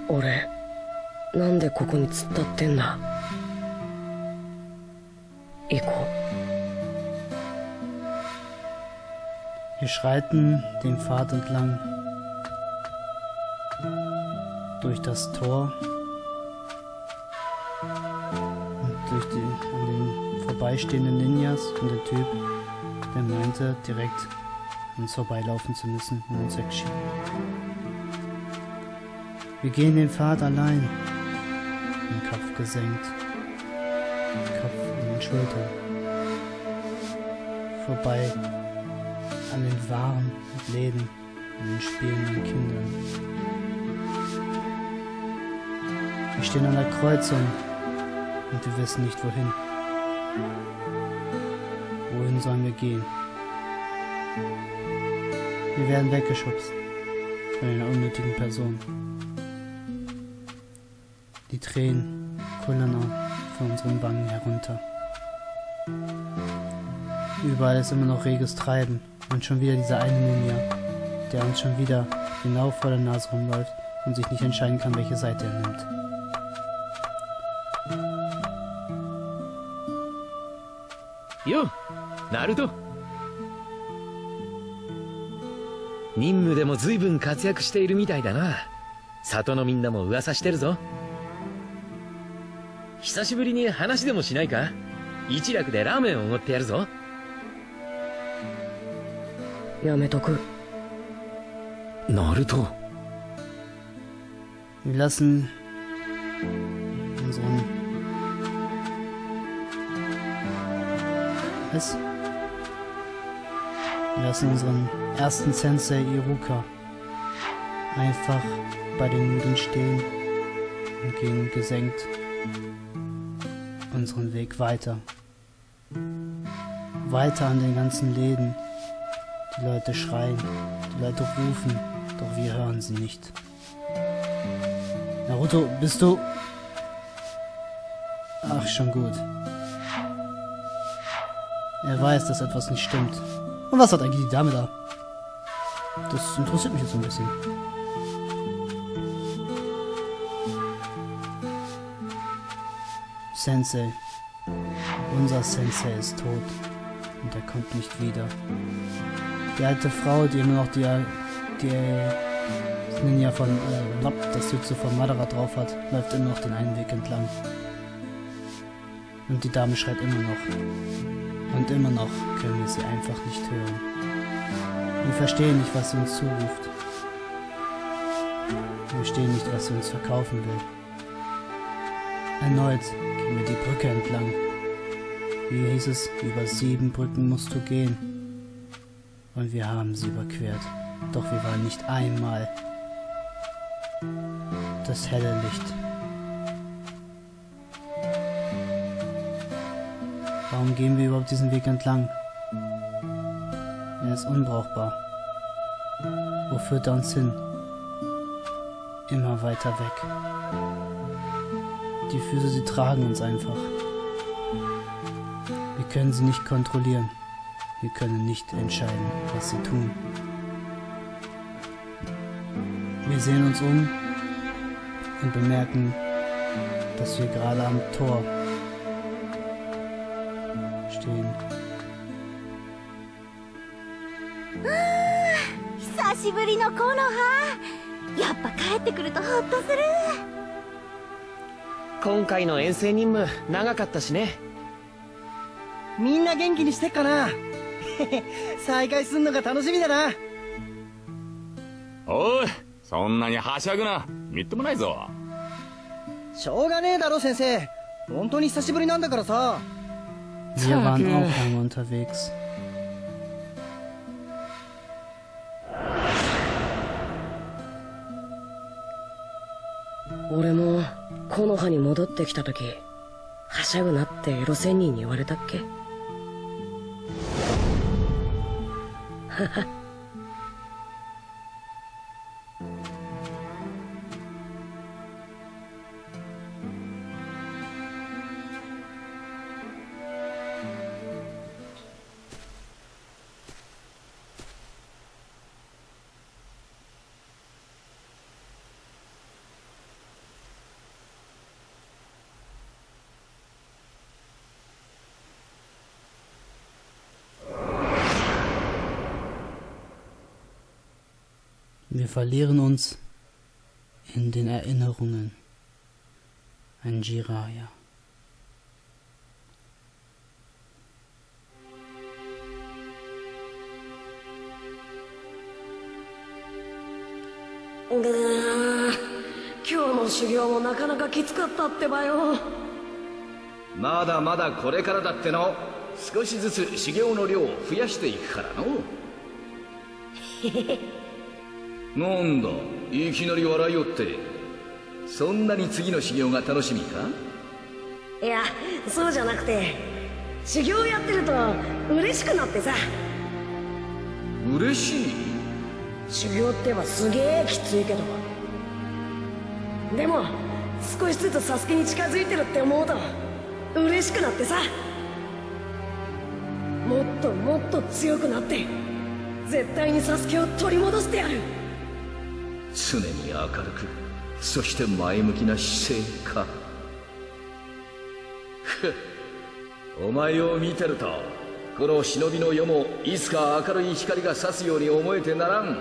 俺、なんでここに突っ立ってんだ。行こう。 Wir schreiten den Pfad entlang durch das Tor und durch an den vorbeistehenden Ninjas und der Typ, der meinte, direkt an uns vorbeilaufen zu müssen und uns wegschieben. Wir gehen den Pfad allein, den Kopf gesenkt, den Kopf an den Schultern, vorbei an den warmen Läden, an den spielenden Kindern. Wir stehen an der Kreuzung und wir wissen nicht wohin. Wohin sollen wir gehen? Wir werden weggeschubst von einer unnötigen Person. Die Tränen kullern von unseren Wangen herunter. Überall ist immer noch reges Treiben und schon wieder dieser eine Ninja, der uns schon wieder genau vor der Nase rumläuft und sich nicht entscheiden kann, welche Seite er nimmt. Jo, Naruto. 任務でも随分活躍しているみたいだな。里のみんなも噂してるぞ。久しぶりに話でもしないか？一楽でラーメンをおごってやるぞ。 やめとく。 ナルト。 Wir lassen unseren... Was? Wir lassen unseren ersten Sensei Iruka einfach bei den Nudeln stehen und gehen gesenkt unseren Weg weiter. Weiter an den ganzen Läden. Die Leute schreien, die Leute rufen, doch wir hören sie nicht. Naruto, bist du... Ach, schon gut. Er weiß, dass etwas nicht stimmt. Und was hat eigentlich die Dame da? Das interessiert mich jetzt so ein bisschen. Sensei. Unser Sensei ist tot. Und er kommt nicht wieder. Die alte Frau, die immer noch das Ninja von, das Jutsu von Madara drauf hat, läuft immer noch den einen Weg entlang. Und die Dame schreit immer noch. Und immer noch können wir sie einfach nicht hören. Wir verstehen nicht, was sie uns zuruft. Wir verstehen nicht, was sie uns verkaufen will. Erneut gehen wir die Brücke entlang. Wie hieß es, über 7 Brücken musst du gehen. Und wir haben sie überquert. Doch wir waren nicht einmal das helle Licht. Warum gehen wir überhaupt diesen Weg entlang? Er ist unbrauchbar. Wo führt er uns hin? Immer weiter weg. Die Füße, sie tragen uns einfach. Wir können sie nicht kontrollieren. Wir können nicht entscheiden, was sie tun. Wir sehen uns um und bemerken, dass wir gerade am Tor stehen. 久しぶりの木の葉。やっぱ帰ってくるとホッとする。 今回の遠征任務長かったしね。 みんな元気にしてっかな。再会すんのが楽しみだな。 おい、そんなにはしゃぐな。みっともないぞ。 しょうがねえだろ先生。本当に久しぶりなんだからさ。 Wir waren auch lange unterwegs. 俺も木の葉に戻ってきた時、はしゃぐなってエロ仙人に言われたっけ？はは。 Wir verlieren uns in den Erinnerungen an Jiraiya. 今日の修行もなかなかきつかったってばよ。 まだまだこれからだっての。少しずつ修行の量を増やしていくからの。なんだ、いきなり笑いよって。そんなに次の修行が楽しみか？ いや、そうじゃなくて、修行やってると嬉しくなってさ。 嬉しい？ 修行ってばすげえきついけど、でも少しずつサスケに近づいてるって思うと嬉しくなってさ。もっともっと強くなって絶対にサスケを取り戻してやる。 常に明るく、そして前向きな姿勢か。お前を見てるとこの忍びの世もいつか明るい光が差すように思えてならん。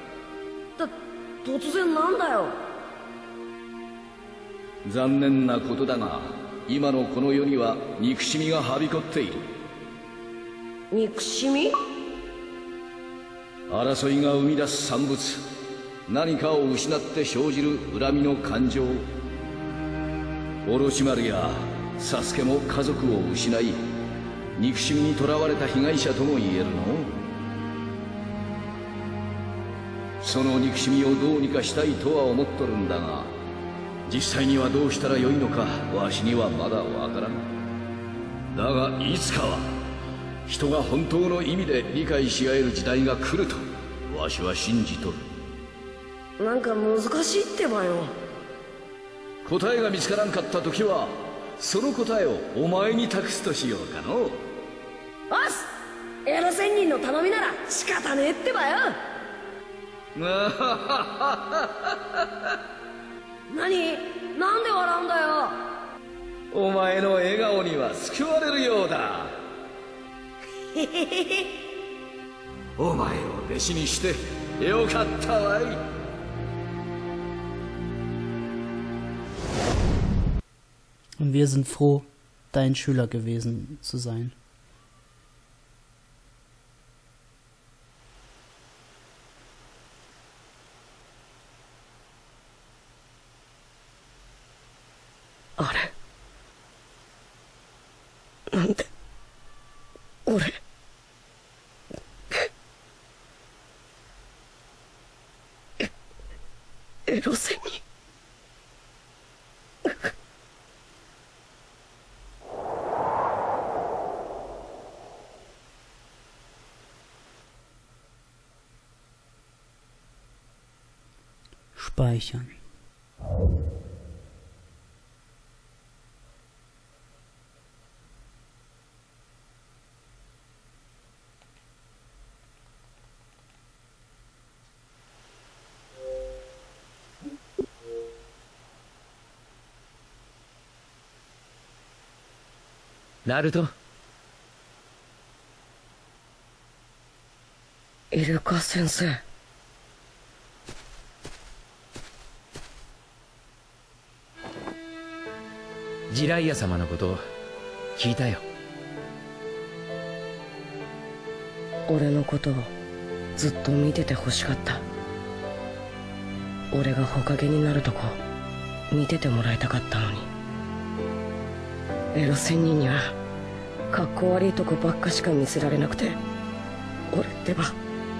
突然なんだよ。 残念なことだが、今のこの世には憎しみがはびこっている。 憎しみ？ 争いが生み出す産物、何かを失って生じる恨みの感情。オロチマルやサスケも家族を失い、憎しみにとらわれた被害者とも言えるの。その憎しみをどうにかしたいとは思っとるんだが、実際にはどうしたらよいのかわしにはまだわからん。だがいつかは人が本当の意味で理解し合える時代が来るとわしは信じとる。 なんか難しいってばよ。 答えが見つからんかった時はその答えをお前に託すとしようかの。 おっす、エロ仙人の頼みなら仕方ねえってばよ。何？なんで笑うんだよ。 お前の笑顔には救われるようだ。お前を弟子にしてよかったわい。 Und wir sind froh, dein Schüler gewesen zu sein. Speichern. Naruto? イルカ先生。 ジライヤ様のこと聞いたよ。 俺のことをずっと見てて欲しかった。俺が火影になるとこ見ててもらいたかったのに。エロ仙人にはかっこ悪いとこばっかしか見せられなくて、俺ってば。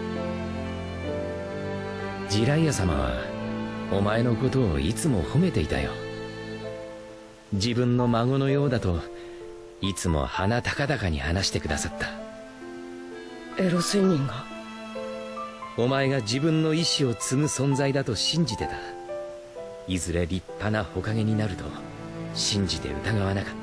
ジライヤ様はお前のことをいつも褒めていたよ。自分の孫のようだといつも鼻高々に話してくださった。 エロ仙人が？ お前が自分の意志を継ぐ存在だと信じてた。いずれ立派な火影になると信じて疑わなかった。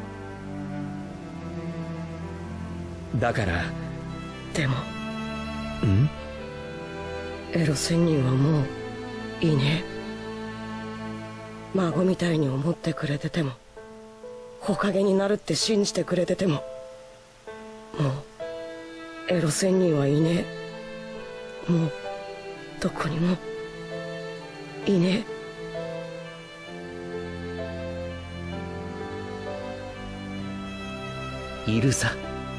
だから。 でもエロ仙人はもういいね。孫みたいに思ってくれてても、火影になるって信じてくれてても、もうエロ仙人はいねえ。もうどこにもいねえ。いるさ。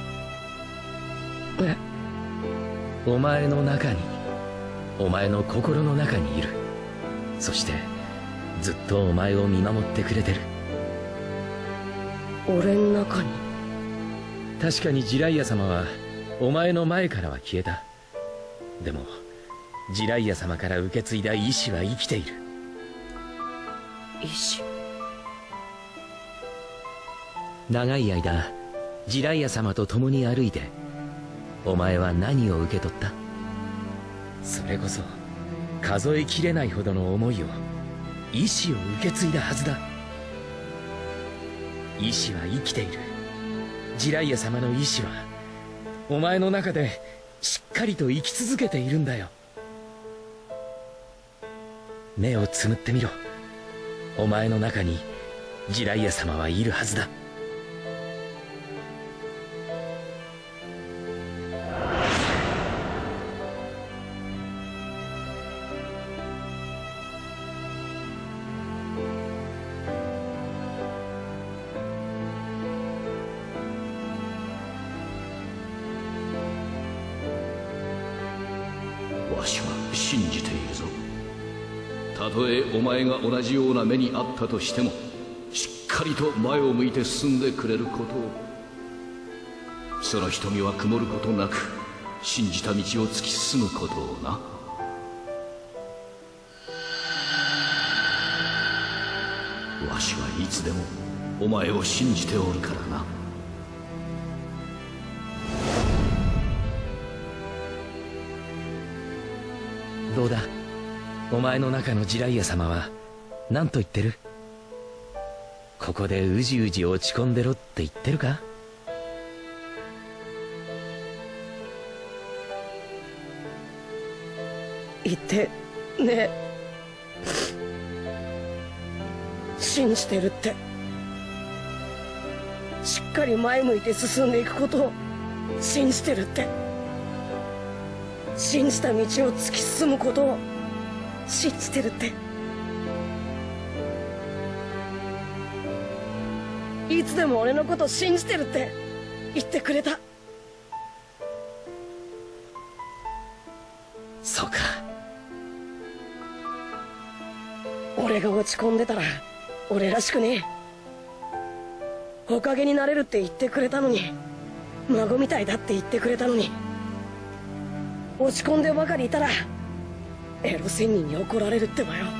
え。 お前の中に、お前の心の中にいる。そしてずっとお前を見守ってくれてる。 俺の中に。 確かにジライア様はお前の前からは消えた。でもジライア様から受け継いだ意志は生きている。 意志。 長い間ジライア様と共に歩いてお前は何を受け取った？それこそ数えきれないほどの思いを、意志を受け継いだはずだ。意志は生きている。ジライア様の意志はお前の中でしっかりと生き続けているんだよ。目をつむってみろ。お前の中にジライア様はいるはずだ。 わしは信じているぞ。たとえお前が同じような目にあったとしても、しっかりと前を向いて進んでくれることを。その瞳は曇ることなく信じた道を突き進むことをな。わしはいつでもお前を信じておるからな。 どうだ、お前の中のジライア様は何と言ってる？ここでうじうじ落ち込んでろって言ってるか？ 言ってね。信じてるって。しっかり前向いて進んでいくことを信じてるって。信じた道を突き進むことを信じてるって。いつでも俺のこと信じてるって言ってくれた。 そうか。 俺が落ち込んでたら俺らしくねえ。おかげになれるって言ってくれたのに、孫みたいだって言ってくれたのに、落ち込んでばかりいたらエロ仙人に怒られるってばよ。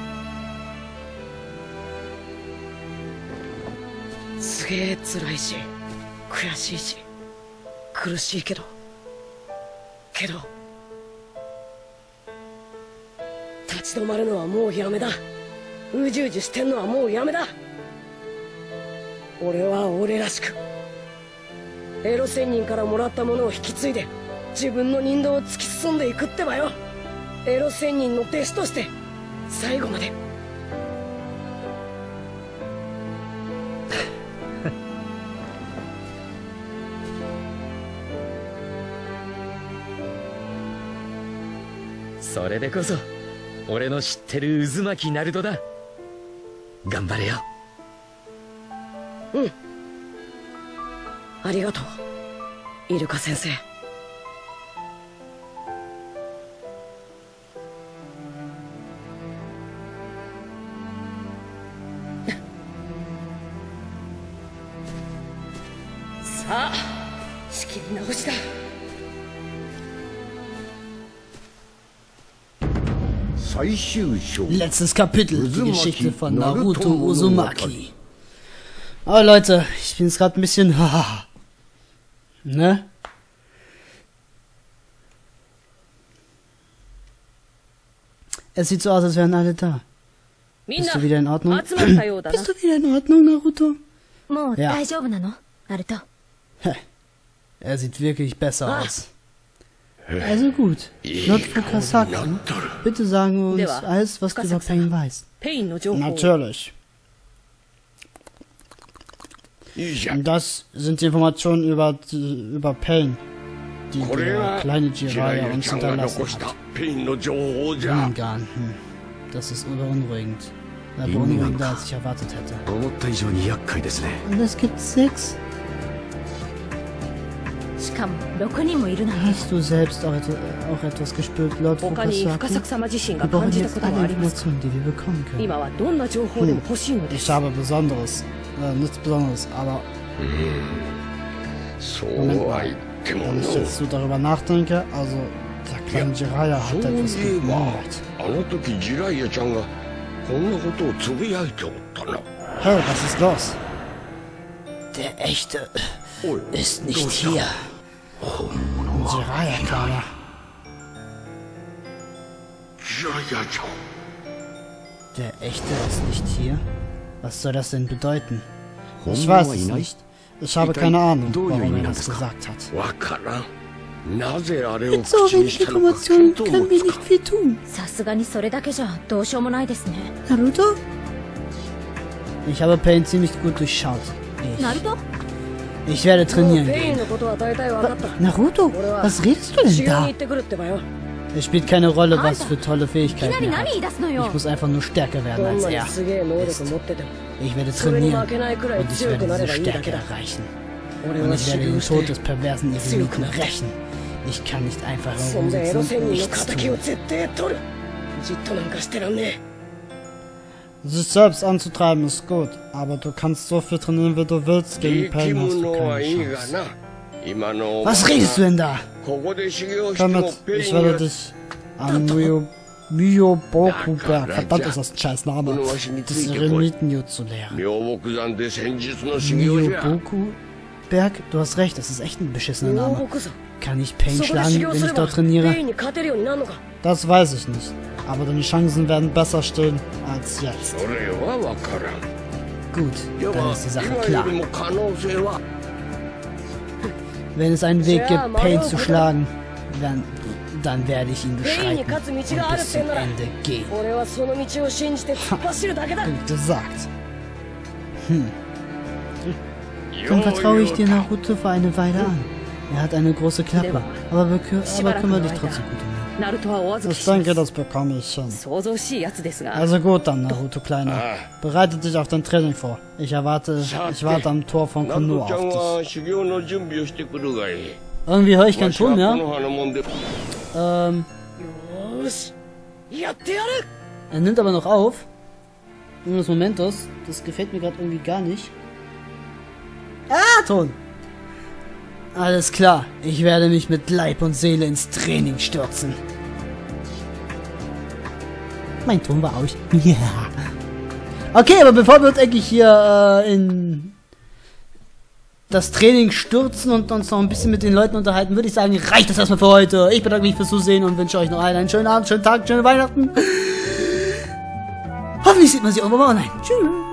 すげえ辛いし悔しいし苦しいけど立ち止まるのはもうやめだ。うじうじしてんのはもうやめだ。俺は俺らしくエロ仙人からもらったものを引き継いで自分の人道を突き進んでいくってばよ。エロ仙人の弟子として最後まで。 それでこそ俺の知ってる渦巻きナルトだ。頑張れよ。 うん、ありがとうイルカ先生。さあ仕切り直しだ。 Letztes Kapitel, die Geschichte von Naruto Uzumaki. Aber Leute, ich bin jetzt gerade ein bisschen... ne? Es sieht so aus, als wären alle da. Bist du wieder in Ordnung? Bist du wieder in Ordnung, Naruto? Ja. Er sieht wirklich besser aus. Also gut, Lord Fukasaki, bitte sagen wir uns alles, was du über Pain weißt. Natürlich. Und das sind die Informationen über Pain. die der kleine Jiraiya uns hinterlassen hat. Rinnegan, das ist beunruhigend. Beunruhigender, als ich erwartet hätte. Und es gibt 6. Hast du selbst auch etwas gespürt, Lord Fukasaku? Wir brauchen jetzt alle Informationen, die wir bekommen können. Ich habe nichts Besonderes, aber... Moment mal. Wenn ich jetzt so darüber nachdenke, also der kleine Jiraiya hat etwas gemurmelt. Hey, was ist los? Der echte ist nicht hier. Jiraiya, Kleiner. Der echte ist nicht hier? Was soll das denn bedeuten? Ich weiß es nicht. Ich habe keine Ahnung, warum er das gesagt hat. Mit so wenig Informationen können wir nicht viel tun. Naruto? Ich habe Pain ziemlich gut durchschaut. Ich werde trainieren gehen. Naruto, was redest du denn da? Es spielt keine Rolle, was für tolle Fähigkeiten er hat. Ich muss einfach nur stärker werden als er ist. Ich werde trainieren und ich werde diese Stärke erreichen. Und ich werde den Tod des perversen Isenuken rächen. Ich kann nicht einfach herumsitzen und nichts tun. Sich selbst anzutreiben ist gut, aber du kannst so viel trainieren, wie du willst. Gegen Pain hast du keine Chance. Was redest du denn da? Komm mit, ich werde dich an Myoboku-Berg, verdammt ist das ein scheiß Name, des Eremiten-Jutsu lehren. Myoboku-Berg? Du hast recht, das ist echt ein beschissener Name. Kann ich Pain schlagen, wenn ich dort trainiere? Das weiß ich nicht, aber deine Chancen werden besser stehen als jetzt. Gut, dann ist die Sache klar. Wenn es einen Weg gibt, Pain zu schlagen, dann werde ich ihn beschreiten und bis zum Ende gehen. Gut gesagt. Dann vertraue ich dir Naruto für eine Weile an. Er hat eine große Klappe, aber kümmere dich trotzdem gut um ihn. Ich denke, das bekomme ich hin. Also gut dann, Naruto Kleiner. Bereite dich auf dein Training vor. Ich warte am Tor von Konoha auf dich. Irgendwie höre ich keinen Ton mehr. Er nimmt aber noch auf. Irgendwas Momentos. Das gefällt mir gerade irgendwie gar nicht. Ah, Ton! Alles klar, ich werde mich mit Leib und Seele ins Training stürzen. Mein Ton war aus. Ja. Okay, aber bevor wir uns eigentlich hier in das Training stürzen und uns noch ein bisschen mit den Leuten unterhalten, würde ich sagen, reicht das erstmal für heute. Ich bedanke mich fürs Zusehen und wünsche euch noch einen schönen Abend, schönen Tag, schöne Weihnachten. Hoffentlich sieht man sich irgendwann mal online. Tschüss.